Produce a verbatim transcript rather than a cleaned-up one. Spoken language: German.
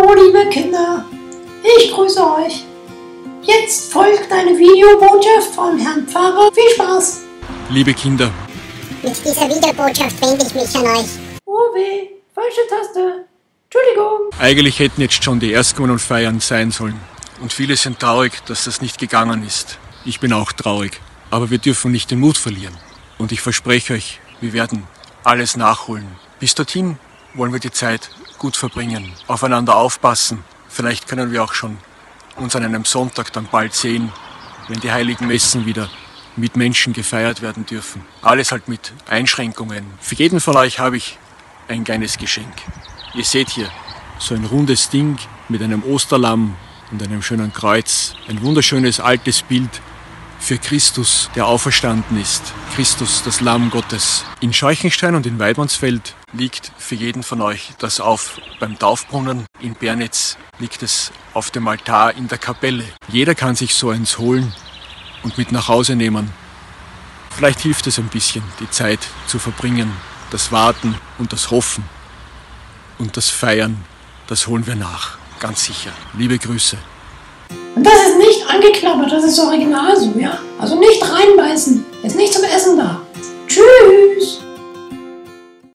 Hallo liebe Kinder, ich grüße euch. Jetzt folgt eine Videobotschaft von Herrn Pfarrer. Viel Spaß! Liebe Kinder, mit dieser Videobotschaft wende ich mich an euch. Oh weh, falsche Taste. Entschuldigung. eigentlich hätten jetzt schon die Erstkommunionfeiern sein sollen. Und viele sind traurig, dass das nicht gegangen ist. Ich bin auch traurig. Aber wir dürfen nicht den Mut verlieren. Und ich verspreche euch, wir werden alles nachholen. Bis dorthin wollen wir die Zeit gut verbringen, aufeinander aufpassen. Vielleicht können wir auch schon uns an einem Sonntag dann bald sehen, wenn die heiligen Messen wieder mit Menschen gefeiert werden dürfen. Alles halt mit Einschränkungen. Für jeden von euch habe ich ein kleines Geschenk. Ihr seht hier so ein rundes Ding mit einem Osterlamm und einem schönen Kreuz. Ein wunderschönes altes Bild für Christus, der auferstanden ist. Christus, das Lamm Gottes. In Scheuchenstein und in Weidmannsfeld liegt für jeden von euch das auf. Beim Taufbrunnen in Bernitz liegt es auf dem Altar in der Kapelle. Jeder kann sich so eins holen und mit nach Hause nehmen. Vielleicht hilft es ein bisschen, die Zeit zu verbringen. Das Warten und das Hoffen und das Feiern, das holen wir nach. Ganz sicher. Liebe Grüße. Und das ist nicht angeklappert, das ist original.